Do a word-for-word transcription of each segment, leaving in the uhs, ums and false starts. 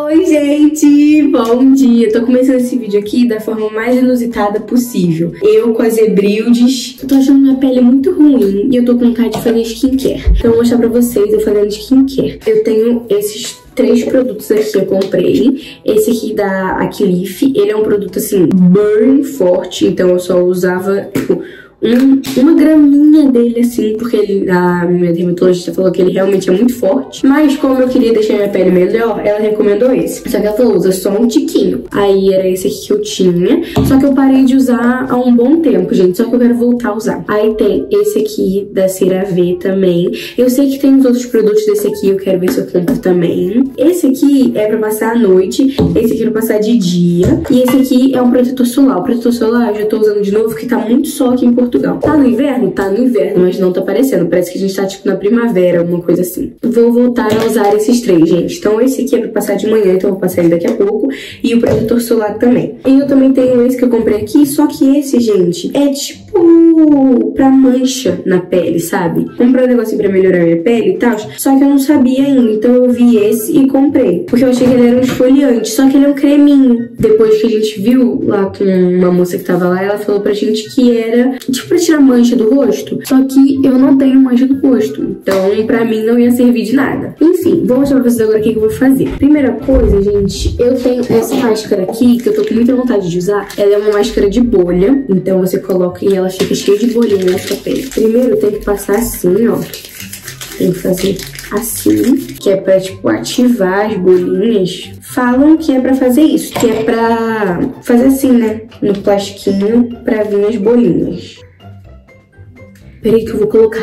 Oi, gente! Bom dia! Tô começando esse vídeo aqui da forma mais inusitada possível. Eu com as Zebrildes. Eu tô achando minha pele muito ruim e eu tô com vontade de fazer skincare. Então eu vou mostrar pra vocês eu fazendo skincare. Eu tenho esses três produtos aqui eu comprei. Esse aqui da Aquilife, ele é um produto assim, bem forte. Então eu só usava, tipo, Um, uma graminha dele, assim, porque ele, a minha dermatologista falou que ele realmente é muito forte. Mas como eu queria deixar minha pele melhor, ela recomendou esse. Só que ela falou, usa só um tiquinho. Aí era esse aqui que eu tinha. Só que eu parei de usar há um bom tempo, gente. Só que eu quero voltar a usar. Aí tem esse aqui da CeraVe também. Eu sei que tem os outros produtos desse aqui, eu quero ver se eu compro também. Esse aqui é pra passar à noite. Esse aqui é pra passar de dia. E esse aqui é um protetor solar. O protetor solar eu já tô usando de novo, porque tá muito sol aqui em Portugal. Tá no inverno? Tá no inverno, mas não tá aparecendo. Parece que a gente tá tipo na primavera, alguma coisa assim. Vou voltar a usar esses três, gente. Então esse aqui é pra passar de manhã, então eu vou passar ele daqui a pouco. E o protetor solar também. E eu também tenho esse que eu comprei aqui, só que esse, gente, é tipo pra mancha na pele, sabe? Comprei um negocinho pra melhorar minha pele e tal, só que eu não sabia ainda. Então eu vi esse e comprei. Porque eu achei que ele era um esfoliante, só que ele é um creminho. Depois que a gente viu lá com uma moça que tava lá, ela falou pra gente que era tipo pra tirar mancha do rosto. Só que eu não tenho mancha do rosto, então pra mim não ia servir de nada. Enfim, vou mostrar pra vocês agora o que, que eu vou fazer. Primeira coisa, gente, eu tenho essa máscara aqui, que eu tô com muita vontade de usar. Ela é uma máscara de bolha, então você coloca e ela fica cheia de bolhinha na sua pele. Primeiro tem que passar assim, ó. Tem que fazer assim, que é pra, tipo, ativar as bolinhas. Falam que é pra fazer isso, que é pra fazer assim, né, no plastiquinho, pra vir as bolinhas. Peraí que eu vou colocar.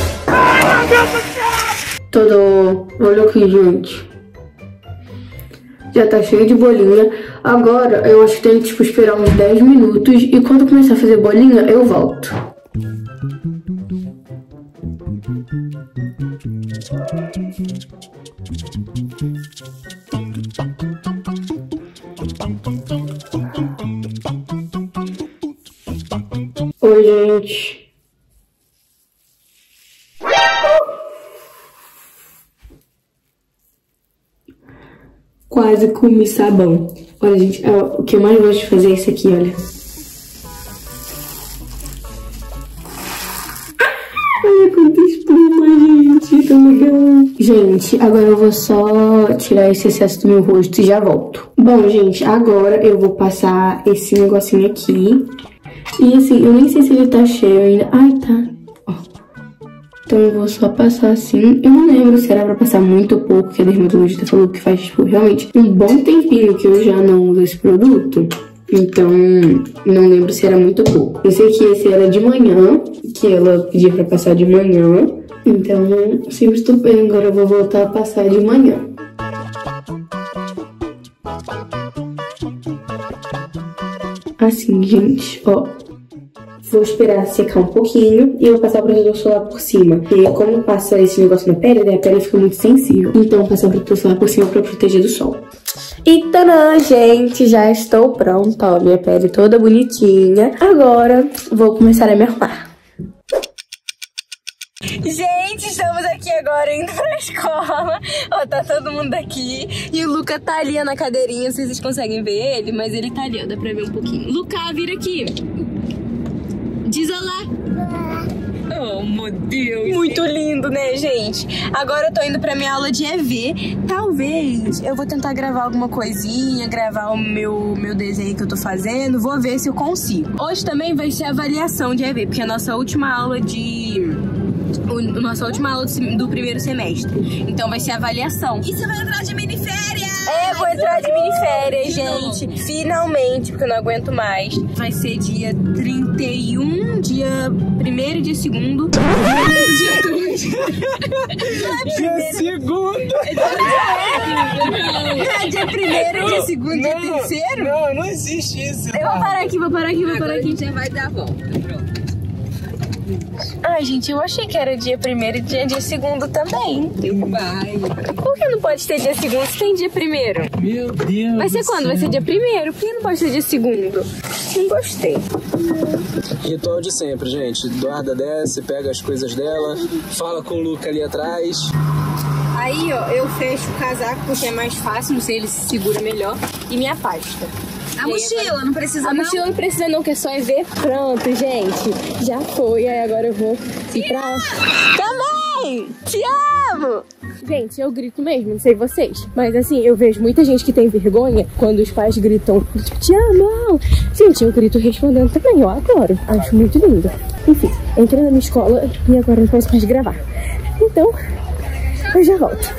Todo... Olha aqui, gente. Já tá cheio de bolinha. Agora, eu acho que tem que, tipo, esperar uns dez minutos. E quando começar a fazer bolinha, eu volto. Oi, gente. Quase comi sabão. Olha, gente, ó, o que eu mais gosto de fazer é esse aqui, olha. Olha quanta espuma, gente. Tão legal. Gente, agora eu vou só tirar esse excesso do meu rosto e já volto. Bom, gente, agora eu vou passar esse negocinho aqui. E assim, eu nem sei se ele tá cheio ainda. Ai, tá. Ó. Então eu vou só passar assim. Eu não lembro se era pra passar muito ou pouco, que a dermatologista falou que faz, tipo, realmente um bom tempinho que eu já não uso esse produto. Então, não lembro se era muito ou pouco. Eu sei que esse era de manhã, que ela pedia pra passar de manhã. Então, sempre estou bem. Agora eu vou voltar a passar de manhã. Assim, gente, ó. Vou esperar secar um pouquinho e eu vou passar o protetor solar por cima. Porque como passa esse negócio na pele, né, a pele fica muito sensível. Então, vou passar o protetor solar por cima pra proteger do sol. E tadã, gente, já estou pronta, ó, minha pele toda bonitinha. Agora, vou começar a me arrumar. Gente, estamos aqui agora indo pra escola. Ó, tá todo mundo aqui. E o Luca tá ali na cadeirinha, não sei se vocês conseguem ver ele, mas ele tá ali, ó, dá pra ver um pouquinho. Luca, vira aqui. Diz olá. Oh, meu Deus. Muito lindo, né, gente? Agora eu tô indo pra minha aula de E V. Talvez eu vou tentar gravar alguma coisinha, gravar o meu, meu desenho que eu tô fazendo. Vou ver se eu consigo. Hoje também vai ser avaliação de E V, porque é a nossa última aula de... O, nossa última aula do primeiro semestre. Então vai ser avaliação. E você vai entrar de miniférias? É, vou entrar de miniférias, gente. Finalmente, porque eu não aguento mais. Vai ser dia trinta e um, dia primeiro e dia segundo. Dia segundo. É dia primeiro, dia segundo, dia terceiro? Não, não existe isso. Eu vou parar aqui, vou parar aqui, vou parar aqui. Você vai dar a volta, pronto. Ai, gente, eu achei que era dia primeiro e dia, dia segundo também. Vai. Por que não pode ter dia segundo se tem dia primeiro? Meu Deus. Vai ser quando? Vai ser dia primeiro? Por que não pode ser dia segundo? Não gostei. Ritual de sempre, gente. Eduarda desce, pega as coisas dela, fala com o Luca ali atrás. Aí, ó, eu fecho o casaco porque é mais fácil, não sei, ele se segura melhor. E minha pasta. A mochila, agora... não precisa A não? mochila não precisa não, que é só é ver. Pronto, gente. Já foi, aí agora eu vou ir pra... Também! Te amo! Gente, eu grito mesmo, não sei vocês. Mas assim, eu vejo muita gente que tem vergonha quando os pais gritam, tipo, te amo! Gente, eu grito respondendo também, eu adoro. Acho muito lindo. Enfim, entrei na minha escola e agora não posso mais gravar. Então, eu já volto.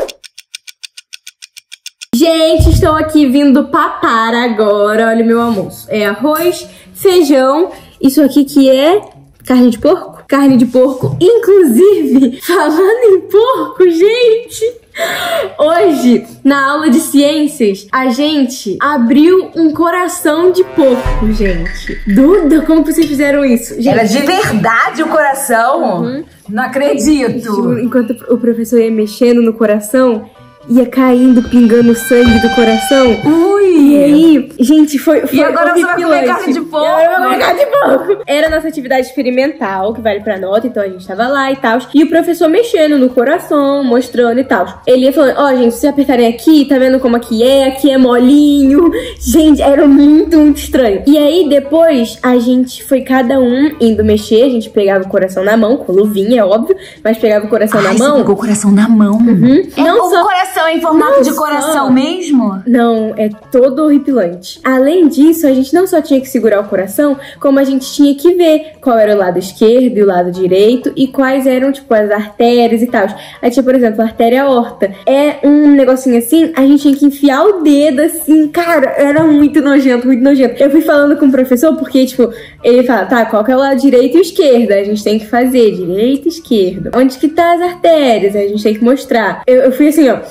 Gente, estou aqui vindo papar agora. Olha o meu almoço. É arroz, feijão, isso aqui que é carne de porco. Carne de porco, inclusive, falando em porco, gente, hoje, na aula de ciências, a gente abriu um coração de porco, gente. Duda, como vocês fizeram isso? Gente, era de verdade o coração? Uhum. Não acredito. Enquanto o professor ia mexendo no coração, ia caindo, pingando sangue do coração. Ui! E aí, gente, foi, foi E agora você vai comer carne de porco? Eu vou comer carne de porco. Era a nossa atividade experimental, que vale pra nota, então a gente tava lá e tal. E o professor mexendo no coração, mostrando e tal. Ele ia falando, ó, oh, gente, se vocês apertarem aqui, tá vendo como aqui é? Aqui é molinho. Gente, era muito, muito estranho. E aí, depois, a gente foi cada um indo mexer. A gente pegava o coração na mão, com luvinha, é óbvio. Mas pegava o coração Ai, na você mão. pegou o coração na mão? Uhum. É Não o só... coração em formato Não de coração só... mesmo? Não, é todo horripilante. Além disso, a gente não só tinha que segurar o coração, como a gente tinha que ver qual era o lado esquerdo e o lado direito e quais eram, tipo, as artérias e tal. Aí tinha, por exemplo, a artéria aorta. É um negocinho assim, a gente tinha que enfiar o dedo assim, cara, era muito nojento, muito nojento. Eu fui falando com o professor porque, tipo, ele fala, tá, qual que é o lado direito e o esquerdo? A gente tem que fazer direito e esquerdo. Onde que tá as artérias? A gente tem que mostrar. Eu, eu fui assim, ó.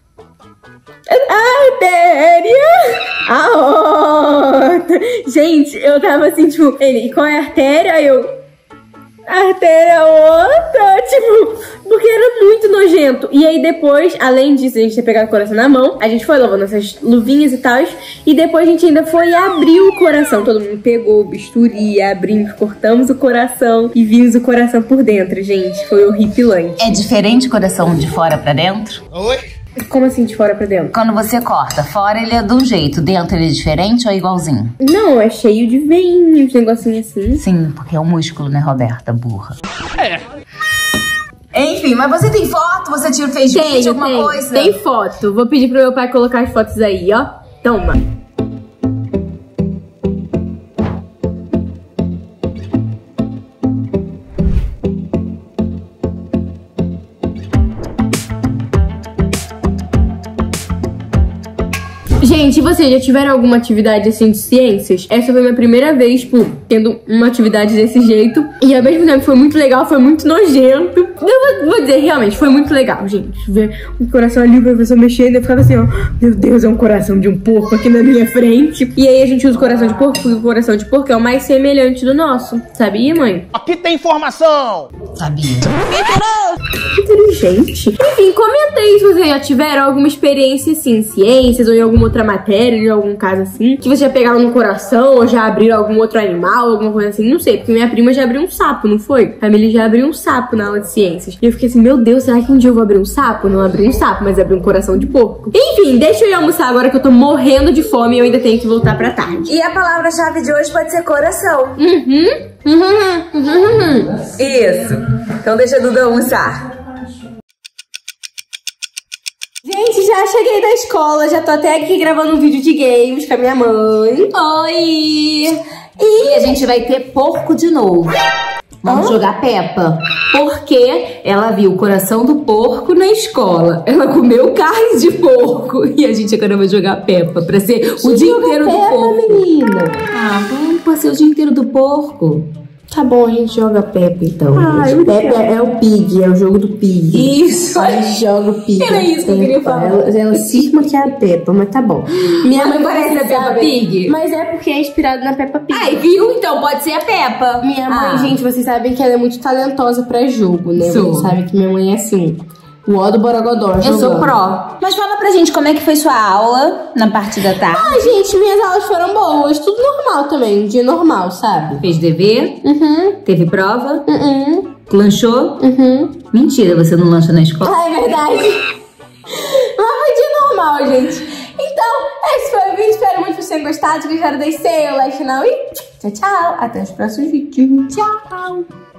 Artéria, aorta. Gente, eu tava assim, tipo, ele, e qual é a artéria? Aí eu, artéria aorta, tipo, porque era muito nojento. E aí depois, além disso, a gente ter pegado o coração na mão, a gente foi lavando essas luvinhas e tal, e depois a gente ainda foi abrir o coração. Todo mundo pegou o bisturi, abrimos, cortamos o coração e vimos o coração por dentro, gente. Foi horripilante. É diferente o coração de fora pra dentro? Oi? Como assim, de fora pra dentro? Quando você corta, fora ele é de um jeito, dentro ele é diferente ou é igualzinho? Não, é cheio de veinhos, negocinho assim. Sim, porque é o músculo, né, Roberta, burra. É. Enfim, mas você tem foto? Você tira, fez Tenho, vídeo, alguma tem, coisa? Tem foto. Vou pedir pro meu pai colocar as fotos aí, ó. Toma. Gente, vocês já tiveram alguma atividade assim de ciências? Essa foi a minha primeira vez, tipo, tendo uma atividade desse jeito. E ao mesmo tempo foi muito legal, foi muito nojento. Eu vou, vou dizer, realmente, foi muito legal, gente. Ver um coração ali, o professor mexendo, eu ficava assim, ó. Meu Deus, é um coração de um porco aqui na minha frente. E aí a gente usa o coração de porco, porque o coração de porco é o mais semelhante do nosso. Sabia, mãe? Aqui tem informação! Sabia. Inteligente. Enfim, comenta aí se vocês já tiveram alguma experiência assim, em ciências ou em alguma outra matéria, em algum caso assim, que vocês já pegaram no coração ou já abriram algum outro animal, alguma coisa assim, não sei, porque minha prima já abriu um sapo, não foi? A Camille já abriu um sapo na aula de ciências. E eu fiquei assim, meu Deus, será que um dia eu vou abrir um sapo? Não abri um sapo, mas abri um coração de porco. Enfim, deixa eu ir almoçar agora que eu tô morrendo de fome e eu ainda tenho que voltar pra tarde. E a palavra-chave de hoje pode ser coração. Uhum, uhum, uhum. Isso. Então deixa a Duda almoçar. Gente, já cheguei da escola, já tô até aqui gravando um vídeo de games com a minha mãe. Oi! E a gente vai ter porco de novo. Vamos oh? jogar Peppa. Porque ela viu o coração do porco na escola. Ela comeu carne de porco. E a gente agora vai jogar Peppa pra ser Deixa o dia inteiro Peppa, do porco. Menina. Ah, vamos pra ser o dia inteiro do porco. Tá bom, a gente joga Peppa então. Ah, Peppa é, é o Pig, é o jogo do Pig. Isso. A gente joga o Pig. Era isso que eu queria falar. Ela, ela cisma que é a Peppa, mas tá bom. Minha mãe parece a Peppa Pig. Mas é porque é inspirado na Peppa Pig. Ai, viu? Então pode ser a Peppa. Minha mãe, ah. gente, vocês sabem que ela é muito talentosa pra jogo, né? Sou. Vocês sabem que minha mãe é assim. O ó do Borogodó. Eu sou pró. Mas fala pra gente como é que foi sua aula na parte da tarde. Ah, gente, minhas aulas foram boas. Tudo normal também. Um dia normal, sabe? Fez dever? Uhum. Teve prova? Uhum. Lanchou? Uhum. Mentira, você não lancha na escola? Ah, é verdade. Mas foi dia normal, gente. Então, esse foi o vídeo. Espero muito que vocês tenham gostado. Se gostaram, deixe seu like, não. E tchau, tchau. Até os próximos vídeos. Tchau.